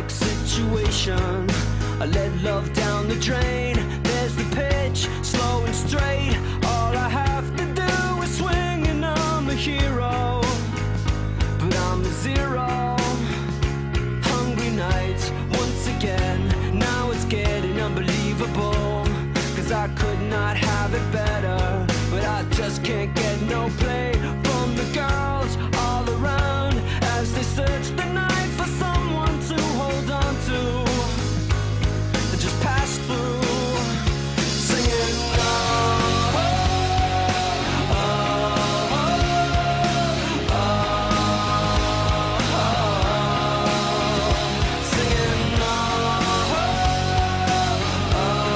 toxic situation. I let love down the drain. There's the pitch, slow and straight. All I have to do is swing and I'm a hero, but I'm a zero. Hungry nights once again. Now it's getting unbelievable, 'cause I could not have it better, but I just can't get no play from the girls all around as they search the night for someone to hold on to. Just pass through, singing oh, oh, oh, oh, oh, singing oh, oh,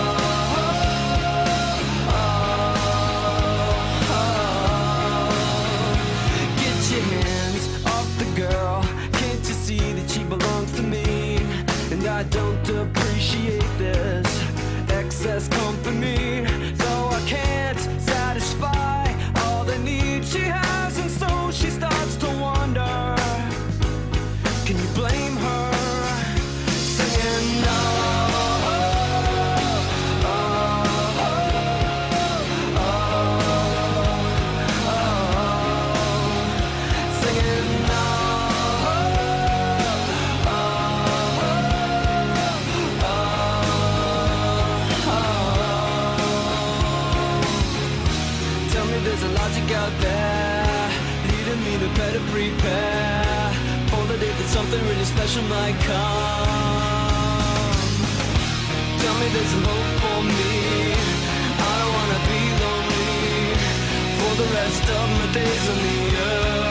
oh. Get your hands off the girl, can't you see that she belongs to me? And I don't appreciate this excess company, so I can't satisfy all the needs she has, and so she starts to wonder, can you blame her? Singing oh, oh, oh, oh, oh, oh, singing oh, there's a logic out there leading me to better prepare for the day that something really special might come. Tell me there's some hope for me. I don't wanna be lonely for the rest of my days on the earth.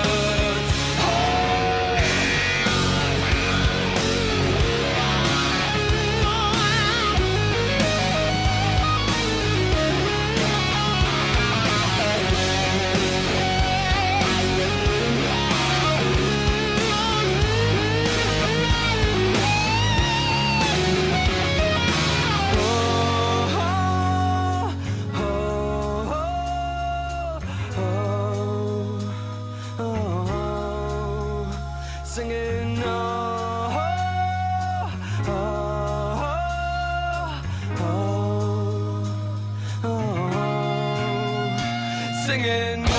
Singing oh, oh, oh, oh, oh, singing